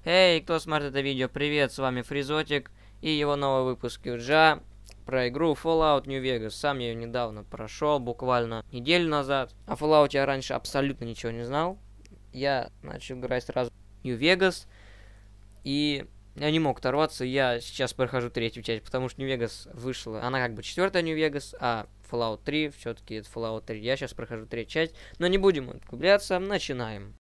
Эй, кто смотрит это видео, привет, с вами Фризотик и его новый выпуск Юджа про игру Fallout New Vegas. Сам я ее недавно прошел, буквально неделю назад. О Fallout я раньше абсолютно ничего не знал. Я начал играть сразу в New Vegas, и я не мог оторваться. Я сейчас прохожу третью часть, потому что New Vegas вышла, она как бы четвертая New Vegas, а Fallout 3 все-таки это Fallout 3. Я сейчас прохожу третью часть, но не будем углубляться, начинаем.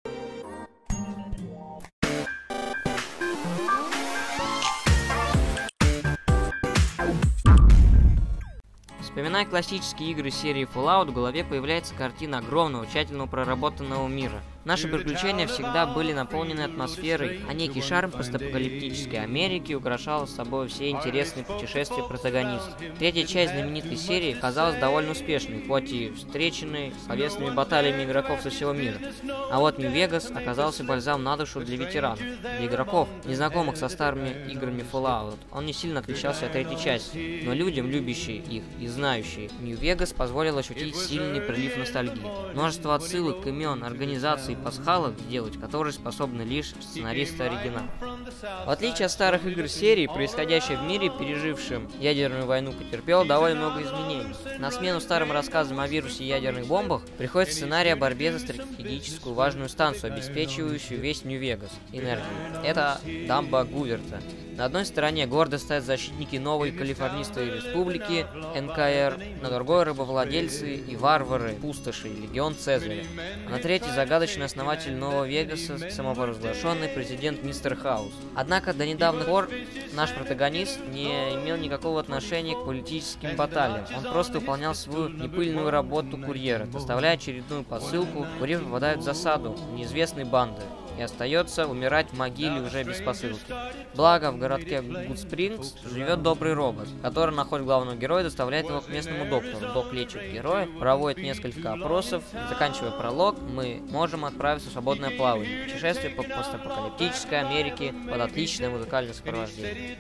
Вспоминая классические игры серии Fallout, в голове появляется картина огромного, тщательно проработанного мира. Наши приключения всегда были наполнены атмосферой, а некий шарм постапокалиптической Америки украшал собой все интересные путешествия протагонистов. Третья часть знаменитой серии казалась довольно успешной, хоть и встреченной словесными баталиями игроков со всего мира. А вот New Vegas оказался бальзам на душу для ветеранов. Для игроков, незнакомых со старыми играми Fallout, он не сильно отличался от третьей части, но людям, любящим их и знающие New Vegas, позволил ощутить сильный прилив ностальгии. Множество отсылок, имен, организаций и пасхалок, сделать которые способны лишь сценаристы оригинала. В отличие от старых игр серии, происходящее в мире, пережившем ядерную войну, потерпело довольно много изменений. На смену старым рассказам о вирусе и ядерных бомбах приходит сценарий о борьбе за стратегическую важную станцию, обеспечивающую весь New Vegas энергией. Это дамба Гуверта. На одной стороне гордо стоят защитники новой Калифорнийской республики, НКР, на другой рабовладельцы и варвары, пустоши, легион Цезаря. А на третьей загадочный основатель Нового Вегаса, самопровозглашенный президент Мистер Хаус. Однако до недавних пор наш протагонист не имел никакого отношения к политическим баталиям. Он просто выполнял свою непыльную работу курьера. Доставляя очередную посылку, курьер попадает в засаду неизвестной банды и остается умирать в могиле уже без посылки. Благо, в городке Гудспрингс живет добрый робот, который находит главного героя и доставляет его к местному доктору. Док лечит героя, проводит несколько опросов. Заканчивая пролог, мы можем отправиться в свободное плавание. Путешествие по постапокалиптической Америке под отличное музыкальное сопровождение.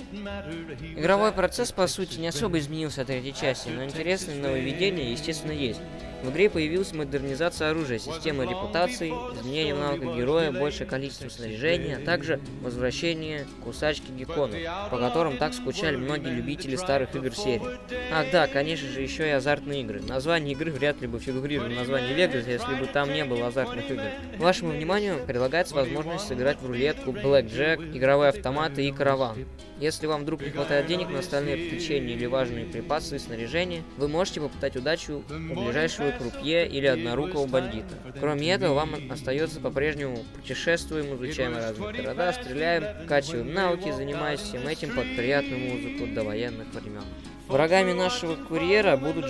Игровой процесс, по сути, не особо изменился от третьей части, но интересные нововведения, естественно, есть. В игре появилась модернизация оружия, система репутации, изменение навыков героя, большее количество снаряжения, а также возвращение кусачки гекконов, по которым так скучали многие любители старых игр серии. Ах да, конечно же, еще и азартные игры. Название игры вряд ли бы фигурировало в названии Vegas, если бы там не было азартных игр. Вашему вниманию предлагается возможность сыграть в рулетку, блэкджек, игровые автоматы и караван. Если вам вдруг не хватает денег на остальные приключения или важные припасы и снаряжение, вы можете попытать удачу у ближайшего крупье или однорукого бандита. Кроме этого, вам остается по-прежнему путешествуем, изучаем разные города, стреляем, качиваем навыки, занимаясь всем этим под приятную музыку до военных времен. Врагами нашего курьера будут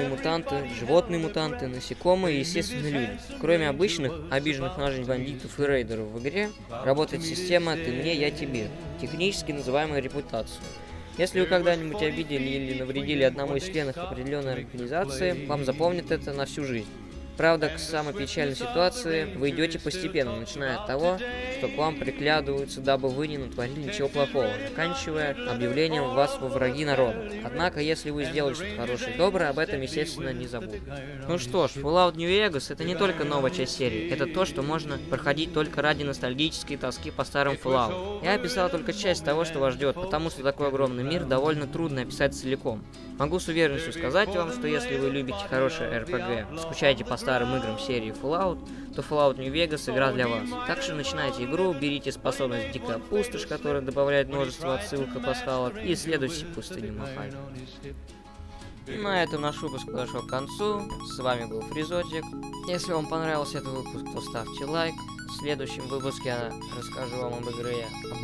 животные мутанты, насекомые и, естественно, люди. Кроме обычных, обиженных на жизнь бандитов и рейдеров в игре, работает система «ты мне, я тебе», технически называемая репутация. Если вы когда-нибудь обидели или навредили одному из членов определенной организации, вам запомнят это на всю жизнь. Правда, к самой печальной ситуации вы идете постепенно, начиная от того, что к вам приглядываются, дабы вы не натворили ничего плохого, заканчивая объявлением вас во враги народа. Однако, если вы сделали что-то хорошее и доброе, об этом, естественно, не забудут. Ну что ж, Fallout New Vegas — это не только новая часть серии, это то, что можно проходить только ради ностальгической тоски по старым Fallout. Я описал только часть того, что вас ждет, потому что такой огромный мир довольно трудно описать целиком. Могу с уверенностью сказать вам, что если вы любите хорошее RPG, скучаете по старым играм серии Fallout, то Fallout New Vegas — игра для вас. Так что начинайте игру, берите способность Дикая Пустошь, которая добавляет множество отсылок и пасхалок, и исследуйте пустыню Мохаве. На этом наш выпуск подошел к концу. С вами был Фризотик. Если вам понравился этот выпуск, то ставьте лайк. В следующем выпуске я расскажу вам об игре.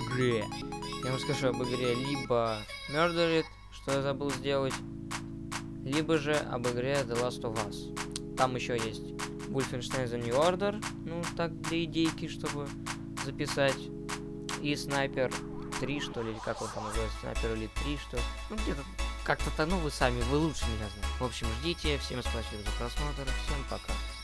Я расскажу об игре либо Murdered, что я забыл сделать, либо же об игре The Last of Us. Там еще есть Wolfenstein The New Order, ну так для идейки, чтобы записать, и Снайпер 3, что ли, или как он там называется, Снайпер или 3, что, ну где-то как-то, ну вы лучше меня знаете. В общем, ждите, всем спасибо за просмотр, всем пока.